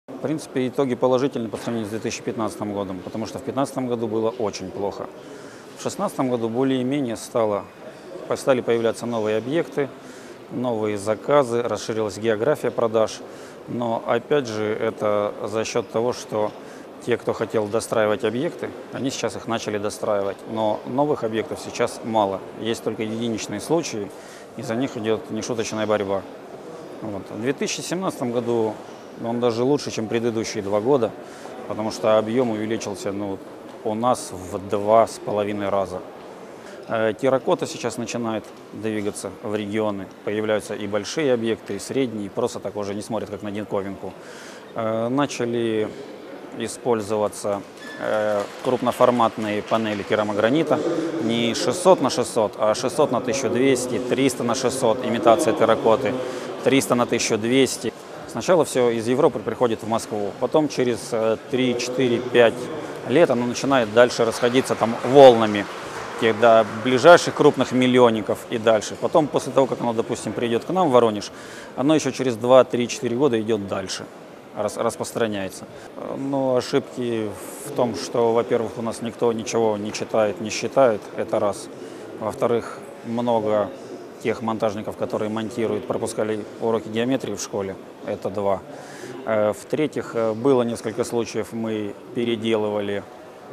В принципе, итоги положительны по сравнению с 2015 годом, потому что в 2015 году было очень плохо. В 2016 году более-менее стали появляться новые объекты, новые заказы, расширилась география продаж. Но опять же, это за счет того, что те, кто хотел достраивать объекты, они сейчас их начали достраивать. Но новых объектов сейчас мало. Есть только единичные случаи, и за них идет нешуточная борьба. Вот. В 2017 году он даже лучше, чем предыдущие 2 года, потому что объем увеличился у нас в 2,5 раза. Терракота сейчас начинает двигаться в регионы. Появляются и большие объекты, и средние, и просто так уже не смотрят, как на диковинку. Начали использоваться крупноформатные панели керамогранита. Не 600 на 600, а 600 на 1200, 300 на 600, имитация терракоты, 300 на 1200. Сначала все из Европы приходит в Москву, потом через 3, 4, 5 лет оно начинает дальше расходиться там волнами до ближайших крупных миллионников и дальше. Потом, после того, как оно, допустим, придет к нам в Воронеж, оно еще через 2, 3, 4 года идет дальше, распространяется. Но ошибки в том, что, во-первых, у нас никто ничего не читает, не считает, это раз. Во-вторых, много тех монтажников, которые монтируют, пропускали уроки геометрии в школе, это два. В-третьих, было несколько случаев, мы переделывали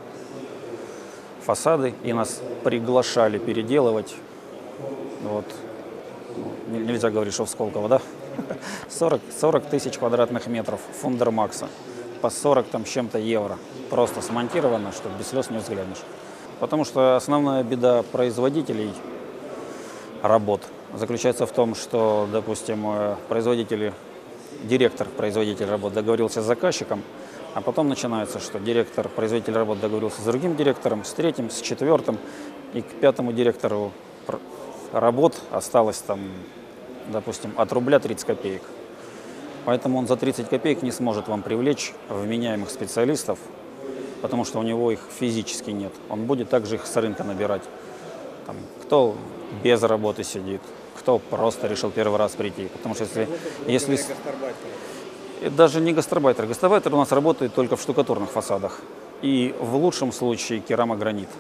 фасады, и нас приглашали переделывать. Вот. Нельзя говорить, что в Сколково, да? 40 тысяч квадратных метров фундермакса по 40 там с чем-то евро. Просто смонтировано, чтобы без слез не взглянешь. Потому что основная беда производителей работ заключается в том, что, допустим, директор-производитель работ договорился с заказчиком, а потом начинается, что директор-производитель работ договорился с другим директором, с третьим, с четвертым, и к пятому директору работ осталось там, допустим, от рубля 30 копеек. Поэтому он за 30 копеек не сможет вам привлечь вменяемых специалистов, потому что у него их физически нет. Он будет также их с рынка набирать. Там, кто без работы сидит, кто просто решил первый раз прийти. Потому что если даже не гастарбайтер. Гастарбайтер у нас работает только в штукатурных фасадах. И в лучшем случае керамогранит.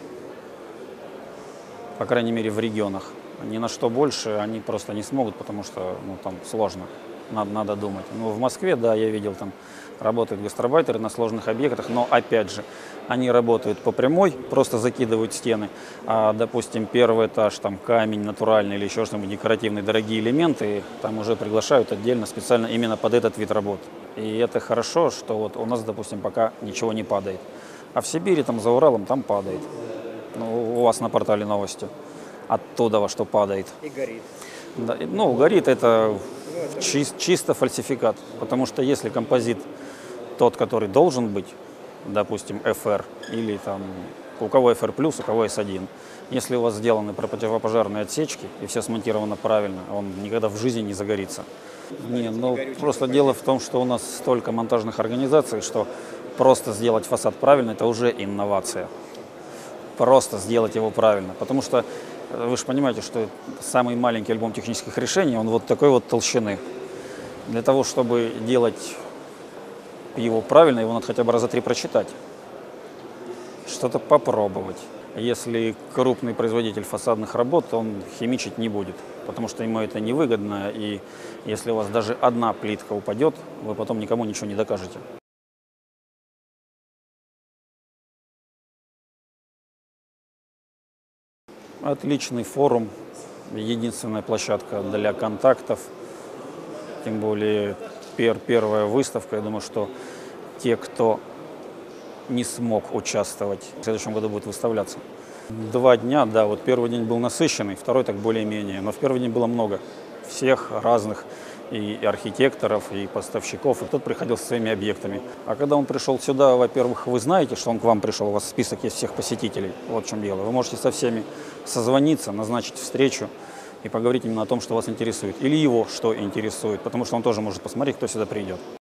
По крайней мере, в регионах. Ни на что больше они просто не смогут, потому что там сложно. Надо думать. Ну, в Москве, да, я видел, там работают гастарбайтеры на сложных объектах, но опять же, они работают по прямой, просто закидывают стены. А, допустим, первый этаж, там камень натуральный или еще что-нибудь, декоративные дорогие элементы, там уже приглашают отдельно, специально именно под этот вид работ. И это хорошо, что вот у нас, допустим, пока ничего не падает. А в Сибири, там за Уралом, там падает. Ну, у вас на портале новости. Оттуда во что падает. И горит. Да, горит это чисто фальсификат, потому что если композит тот, который должен быть, допустим, FR, или там у кого FR+, у кого S1, если у вас сделаны противопожарные отсечки и все смонтировано правильно, он никогда в жизни не загорится. Просто дело в том, что у нас столько монтажных организаций, что просто сделать фасад правильно – это уже инновация. Просто сделать его правильно, потому что вы же понимаете, что самый маленький альбом технических решений, он вот такой вот толщины. Для того, чтобы делать его правильно, его надо хотя бы раза 3 прочитать. Что-то попробовать. Если крупный производитель фасадных работ, он химичить не будет, потому что ему это невыгодно, и если у вас даже одна плитка упадет, вы потом никому ничего не докажете. Отличный форум, единственная площадка для контактов, тем более первая выставка. Я думаю, что те, кто не смог участвовать, в следующем году будут выставляться. 2 дня, да, вот первый день был насыщенный, второй так более-менее, но в первый день было много всех разных и архитекторов, и поставщиков, и кто-то приходил со своими объектами. А когда он пришел сюда, во-первых, вы знаете, что он к вам пришел, у вас список есть всех посетителей, вот в чем дело. Вы можете со всеми созвониться, назначить встречу и поговорить именно о том, что вас интересует, или его что интересует, потому что он тоже может посмотреть, кто сюда придет.